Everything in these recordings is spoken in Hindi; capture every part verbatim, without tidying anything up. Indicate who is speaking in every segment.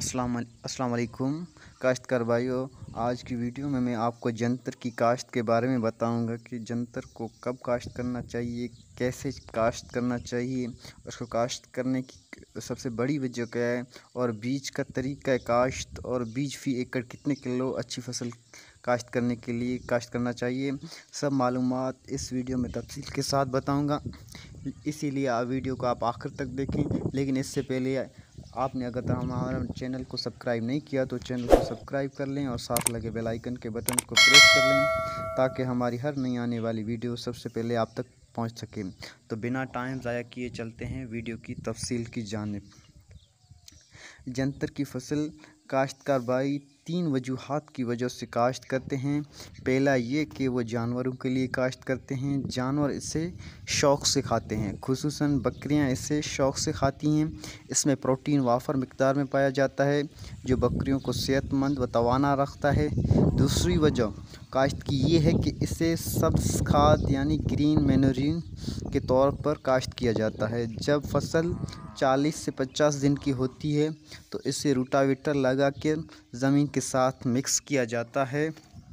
Speaker 1: अस्सलाम अस्सलाम वालेकुम काश्तकार भाइयों। आज की वीडियो में मैं आपको जंतर की काश्त के बारे में बताऊंगा कि जंतर को कब काश्त करना चाहिए, कैसे काश्त करना चाहिए, उसको काश्त करने की सबसे बड़ी वजह क्या है और बीज का तरीका काश्त और बीज फी एकड़ कितने किलो अच्छी फसल काश्त करने के लिए काश्त करना चाहिए, सब मालूमात इस वीडियो में तफसील के साथ बताऊंगा। इसीलिए आप वीडियो को आप आखिर तक देखें। लेकिन इससे पहले आपने अगर हमारा चैनल को सब्सक्राइब नहीं किया तो चैनल को सब्सक्राइब कर लें और साथ लगे बेल आइकन के बटन को प्रेस कर लें ताकि हमारी हर नई आने वाली वीडियो सबसे पहले आप तक पहुंच सके। तो बिना टाइम ज़ाया किए चलते हैं वीडियो की तफसील की जानिब। जंतर की फसल काश्तकार भाई तीन वजूहात की वजह से काश्त करते हैं। पहला ये कि वो जानवरों के लिए काश्त करते हैं, जानवर इसे शौक़ से खाते हैं, खुसूसन बकरियां इसे शौक़ से खाती हैं। इसमें प्रोटीन वाफर मिकदार में पाया जाता है जो बकरियों को सेहतमंद व तवाना रखता है। दूसरी वजह काश्त की ये है कि इसे सब्ज़ खाद यानी ग्रीन मैन्योरिंग के तौर पर काश्त किया जाता है। जब फसल चालीस से पचास दिन की होती है तो इसे रोटावेटर लगा के ज़मीन के साथ मिक्स किया जाता है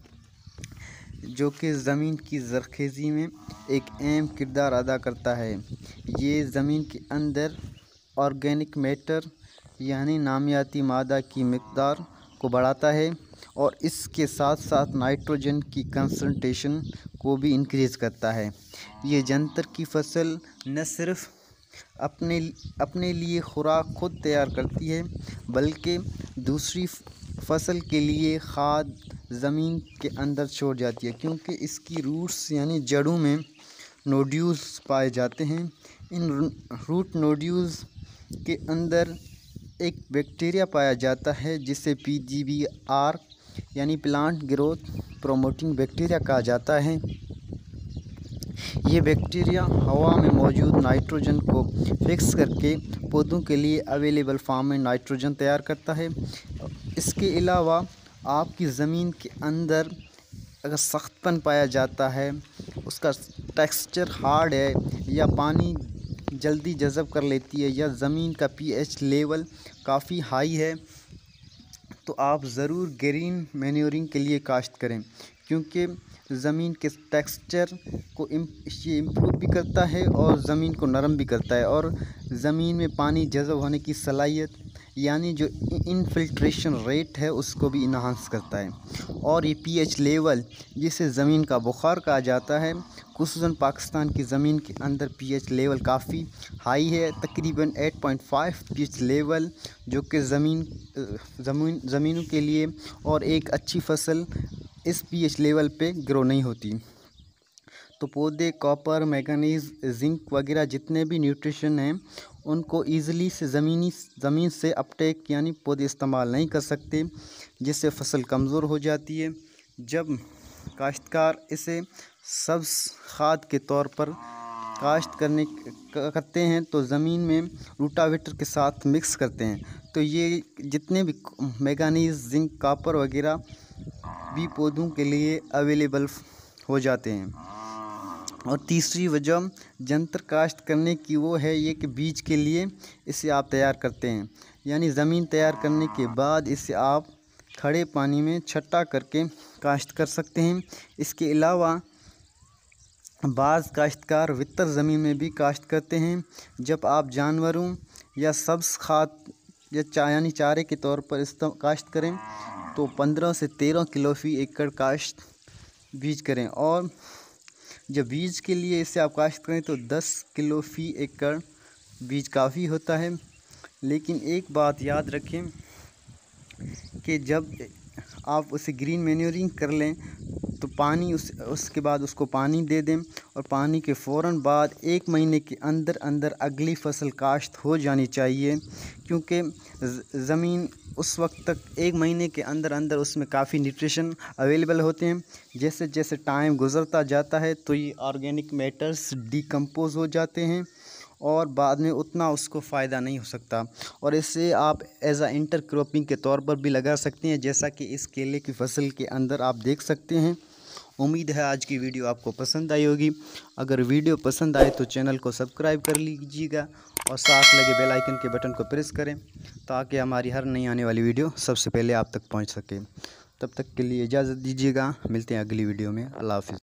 Speaker 1: जो कि ज़मीन की ज़रख़ेज़ी में एक अहम किरदार अदा करता है। ये ज़मीन के अंदर ऑर्गेनिक मैटर यानी नामियाती मादा की मिकदार को बढ़ाता है और इसके साथ साथ नाइट्रोजन की कंसंट्रेशन को भी इंक्रीज़ करता है। ये जंतर की फसल न सिर्फ अपने अपने लिए खुराक खुद तैयार करती है बल्कि दूसरी फसल के लिए खाद ज़मीन के अंदर छोड़ जाती है, क्योंकि इसकी रूट्स यानी जड़ों में नोड्यूल्स पाए जाते हैं। इन रूट नोड्यूल्स के अंदर एक बैक्टीरिया पाया जाता है जिसे पी जी बी आर यानी प्लांट ग्रोथ प्रोमोटिंग बैक्टीरिया कहा जाता है। ये बैक्टीरिया हवा में मौजूद नाइट्रोजन को फिक्स करके पौधों के लिए अवेलेबल फार्म में नाइट्रोजन तैयार करता है। इसके अलावा आपकी ज़मीन के अंदर अगर सख्तपन पाया जाता है, उसका टेक्सचर हार्ड है या पानी जल्दी जज़ब कर लेती है या ज़मीन का पीएच लेवल काफ़ी हाई है तो आप ज़रूर ग्रीन मैन्योरिंग के लिए काश्त करें, क्योंकि ज़मीन के टेक्सचर को ये इम्प्रूव भी करता है और ज़मीन को नरम भी करता है और ज़मीन में पानी जज़ब होने की सलाहियत यानी जो इनफिल्ट्रेशन रेट है उसको भी इन्हांस करता है। और ये पीएच लेवल जिसे ज़मीन का बुखार कहा जाता है, खुसूसन पाकिस्तान की ज़मीन के अंदर पीएच लेवल काफ़ी हाई है, तकरीबन आठ पॉइंट पाँच पीएच लेवल, जो कि ज़मीन ज़मीन ज़मीनों के लिए और एक अच्छी फसल इस पीएच लेवल पे ग्रो नहीं होती। तो पौधे कॉपर, मैंगनीज, जिंक वगैरह जितने भी न्यूट्रिशन हैं उनको ईज़िली से ज़मीनी ज़मीन से अपटेक यानी पौधे इस्तेमाल नहीं कर सकते, जिससे फसल कमज़ोर हो जाती है। जब काश्तकार इसे सब्ज़ खाद के तौर पर काश्त करने करते हैं तो ज़मीन में रोटावेटर के साथ मिक्स करते हैं, तो ये जितने भी मैंगनीज, जिंक, कॉपर वगैरह भी पौधों के लिए अवेलेबल हो जाते हैं। और तीसरी वजह जंतर काश्त करने की वो है ये कि बीज के लिए इसे आप तैयार करते हैं, यानी ज़मीन तैयार करने के बाद इसे आप खड़े पानी में छट्टा करके काश्त कर सकते हैं। इसके अलावा बाज़ काश्तकार वितर ज़मीन में भी काश्त करते हैं। जब आप जानवरों या सब्ज़ खाद या चा यानी चारे के तौर पर इस काश्त करें तो पंद्रह से तेरह किलो फी एकड़ काश्त बीज करें, और जब बीज के लिए इसे आप काश्त करें तो दस किलो फी एकड़ बीज काफ़ी होता है। लेकिन एक बात याद रखें कि जब आप उसे ग्रीन मैन्योरिंग कर लें तो पानी उस उसके बाद उसको पानी दे दें और पानी के फ़ौरन बाद एक महीने के अंदर अंदर अगली फसल काश्त हो जानी चाहिए, क्योंकि ज़मीन उस वक्त तक एक महीने के अंदर अंदर उसमें काफ़ी न्यूट्रिशन अवेलेबल होते हैं। जैसे जैसे टाइम गुज़रता जाता है तो ये ऑर्गेनिक मैटर्स डिकम्पोज़ हो जाते हैं और बाद में उतना उसको फ़ायदा नहीं हो सकता, और इसे आप एज़ आ इंटर क्रॉपिंग के तौर पर भी लगा सकते हैं, जैसा कि इस केले की फसल के अंदर आप देख सकते हैं। उम्मीद है आज की वीडियो आपको पसंद आई होगी। अगर वीडियो पसंद आए तो चैनल को सब्सक्राइब कर लीजिएगा और साथ लगे बेल आइकन के बटन को प्रेस करें ताकि हमारी हर नई आने वाली वीडियो सबसे पहले आप तक पहुंच सके। तब तक के लिए इजाज़त दीजिएगा, मिलते हैं अगली वीडियो में। अल्लाह हाफ़िज़।